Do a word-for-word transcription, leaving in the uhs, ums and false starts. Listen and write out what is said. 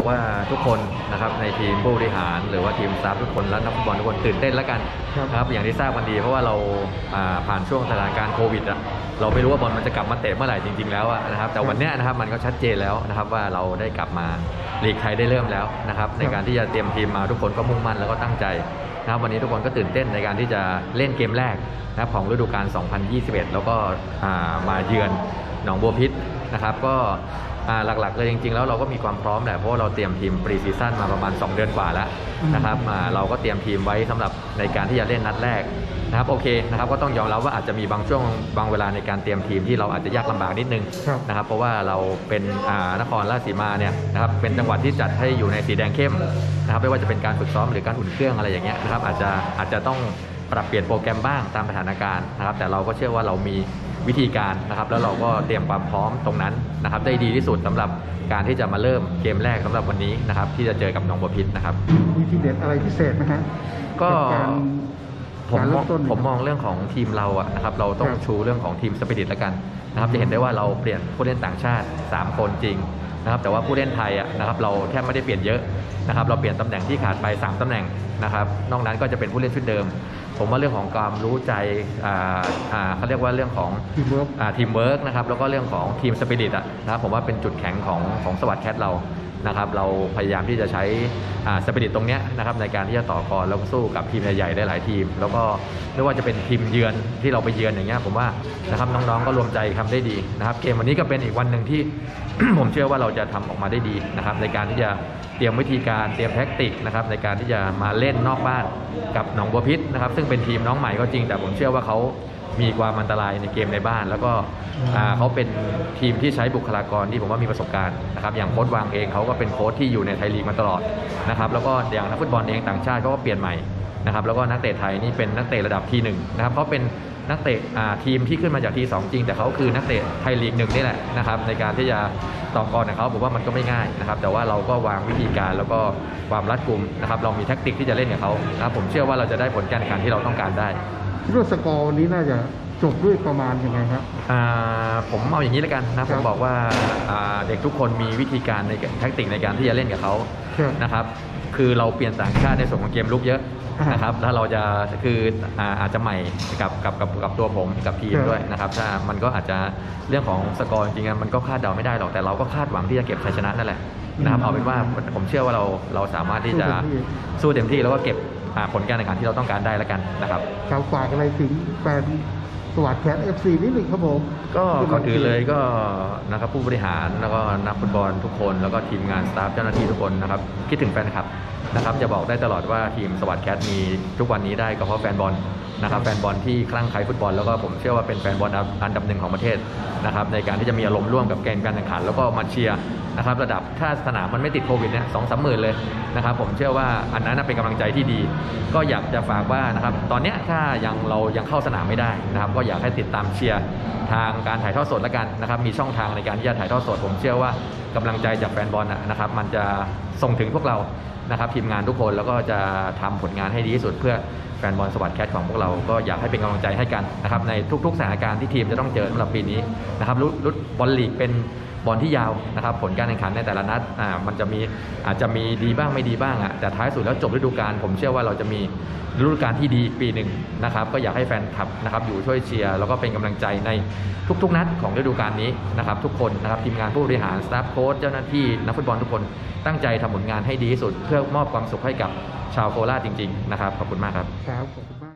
ว่าทุกคนนะครับในทีมผู้บริหารหรือว่าทีมสตาฟทุกคนและนักฟุตบอลทุกคนตื่นเต้นแล้วกันนะครับอย่างที่ทราบกันดีเพราะว่าเราผ่านช่วงสถานการณ์โควิดอ่ะเราไม่รู้ว่าบอลมันจะกลับมาเตะเมื่อไหร่จริงๆแล้วนะครับแต่วันนี้นะครับมันก็ชัดเจนแล้วนะครับว่าเราได้กลับมาลีกไทยได้เริ่มแล้วนะครับในการที่จะเตรียมทีมมาทุกคนก็มุ่งมั่นแล้วก็ตั้งใจนะครับวันนี้ทุกคนก็ตื่นเต้นในการที่จะเล่นเกมแรกนะครับของฤดูกาล สองพันยี่สิบเอ็ด แล้วก็มาเยือนหนองบัวพิษนะครับก็หลักๆเลยจริงๆแล้วเราก็มีความพร้อมแหละเพราะว่าเราเตรียมทีมปรีซีซั่นมาประมาณสองเดือนกว่าแล้วนะครับเราก็เตรียมทีมไว้สำหรับในการที่จะเล่นนัดแรกนะครับโอเคนะครับก็ต้องยอมรับว่าอาจจะมีบางช่วงบางเวลาในการเตรียมทีมที่เราอาจจะยากลำบากนิดนึงนะครับเพราะว่าเราเป็นนครราชสีมาเนี่ยนะครับเป็นจังหวัดที่จัดให้อยู่ในสีแดงเข้มนะครับไม่ว่าจะเป็นการฝึกซ้อมหรือการอุ่นเครื่องอะไรอย่างเงี้ยนะครับอาจจะอาจจะต้องปรับเปลี่ยนโปรแกรมบ้างตามสถานการณ์นะครับแต่เราก็เชื่อว่าเรามีวิธีการนะครับแล้วเราก็เตรียมความพร้อมตรงนั้นนะครับได้ดีที่สุดสำหรับการที่จะมาเริ่มเกมแรกสำหรับวันนี้นะครับที่จะเจอกับหนองบัวพิษนะครับมีทีเด็ดอะไรพิเศษไหมฮะก็ผมผมมองเรื่องของทีมเราอะนะครับเราต้องชูเรื่องของทีมสปิริตแล้วกันนะครับจะเห็นได้ว่าเราเปลี่ยนผู้เล่นต่างชาติสามคนจริงนะครับแต่ว่าผู้เล่นไทยอะนะครับเราแทบไม่ได้เปลี่ยนเยอะนะครับเราเปลี่ยนตำแหน่งที่ขาดไปสามตำแหน่งนะครับนอกนั้นก็จะเป็นผู้เล่นชุดเดิมผมว่าเรื่องของความรู้ใจเขาเรียกว่าเรื่องของทีมเวิร์กทีมเวิร์กนะครับแล้วก็เรื่องของทีมสปิริตนะครับผมว่าเป็นจุดแข็งของของสวัสดิ์แคทเรานะครับเราพยายามที่จะใช้สปิริตตรงนี้นะครับในการที่จะต่อกรแล้วสู้กับทีมใหญ่ๆได้หลายทีมแล้วก็ไม่ว่าจะเป็นทีมเยือนที่เราไปเยือนอย่างเงี้ยผมว่านะครับน้องๆก็รวมใจทำได้ดีนะครับเกมวันนี้ก็เป็นอีกวันหนึ่งที่ ผมเชื่อว่าเราจะทำออกมาได้ดีนะครับในการที่จะเตรียมวิธีการเตรียมแท็กติกนะครับในการที่จะมาเล่นนอกบ้านกับหนองบัวพิษนะครับซึ่งเป็นทีมน้องใหม่ก็จริงแต่ผมเชื่อว่าเขามีความอันตรายในเกมในบ้านแล้วก็เขาเป็นทีมที่ใช้บุคลากรที่ผมว่ามีประสบการณ์นะครับอย่างโค้ชวางเองเขาก็เป็นโค้ชที่อยู่ในไทยลีกมาตลอดนะครับแล้วก็อย่างนักฟุตบอลเองต่างชาติเขาก็เปลี่ยนใหม่นะครับแล้วก็นักเตะไทยนี่เป็นนักเตะระดับทีหนึ่งนะครับเขาเป็นนักเตะทีมที่ขึ้นมาจากทีสองจริงแต่เขาคือนักเตะไทยลีกหนึ่งนี่แหละนะครับในการที่จะต่อกรกับเขาผมว่ามันก็ไม่ง่ายนะครับแต่ว่าเราก็วางวิธีการแล้วก็ความรัดกุมนะครับเรามีแท็กติกที่จะเล่นกับเขานะครับผมเชื่อว่าเราจะได้ผลการแข่งขันที่เราต้องการได้คิดว่าสกอร์นี้น่าจะจบด้วยประมาณยังไงครับผมเอาอย่างนี้แล้วกันนะผมบอกว่าเด็กทุกคนมีวิธีการในแท็กติกในการที่จะเล่นกับเขานะครับคือเราเปลี่ยนต่างชาติในส่วนของเกมลุกเยอะนะครับถ้าเราจะคืออาจจะใหม่กับกับกับกับตัวผมกับทีมด้วยนะครับถ้ามันก็อาจจะเรื่องของสกอร์จริงๆมันก็คาดเดาไม่ได้หรอกแต่เราก็คาดหวังที่จะเก็บชัยชนะนั่นแหละนะครับเอาเป็นว่าผมเชื่อว่าเราเราสามารถที่จะสู้เต็มที่แล้วก็เก็บผลการแข่งขันที่เราต้องการได้แล้วกันนะครับข่าวฝากอะไรถึงแฟนสวัสดิ์แคท เอฟ ซี นิดหนึ่งครับผมก็ก่อนอื่นเลยก็นะครับผู้บริหารแล้วก็นักฟุตบอลทุกคนแล้วก็ทีมงานสตาฟเจ้าหน้าที่ทุกคนนะครับคิดถึงแฟนคลับนะครับจะบอกได้ตลอดว่าทีมสวัสดิ์แคทมีทุกวันนี้ได้ก็เพราะแฟนบอลนะครับแฟนบอลที่คลั่งไคล้ฟุตบอลแล้วก็ผมเชื่อว่าเป็นแฟนบอลอันดับหนึ่งของประเทศนะครับในการที่จะมีอารมณ์ร่วมกับเกมการแข่งขันแล้วก็มาเชียร์นะครับระดับถ้าสนามมันไม่ติดโควิดเนี่ยสองสามหมื่นเลยนะครับผมเชื่อว่าอันนั้นเป็นกำลังใจที่ดีก็อยากจะฝากว่านะครับตอนนี้ถ้ายังเรายังเข้าสนามไม่ได้นะครับก็อยากให้ติดตามเชียร์ทางการถ่ายทอดสดแล้วกันนะครับมีช่องทางในการที่จะถ่ายทอดสดผมเชื่อว่ากำลังใจจากแฟนบอลนะครับมันจะส่งถึงพวกเรานะครับทีมงานทุกคนแล้วก็จะทำผลงานให้ดีที่สุดเพื่อแฟนบอลสวัสดิ์แคทของพวกเราก็อยากให้เป็นกำลังใจให้กันนะครับในทุกๆสถานการณ์ที่ทีมจะต้องเจอสำหรับปีนี้นะครับรุ่นบอลลีกเป็นบอลที่ยาวนะครับผลการแข่งขันในแต่ละนัดอ่ามันจะมีอาจจะมีดีบ้างไม่ดีบ้างอ่ะแต่ท้ายสุดแล้วจบฤดูกาลผมเชื่อว่าเราจะมีฤดูกาลที่ดีปีหนึ่งนะครับก็อยากให้แฟนคลับนะครับอยู่ช่วยเชียร์แล้วก็เป็นกำลังใจในทุกๆนัดของฤดูกาลนี้นะครับทุกคนนะครับทีมงานผู้บริหารสตาฟโค้ชเจ้าหน้าที่นักฟุตบอลทุกคนตั้งใจทำผลงานให้ดีที่สุดเพื่อมอบความสุขให้กับชาวโคราชจริงๆนะครับขอบคุณมากครับครับขอบคุณมาก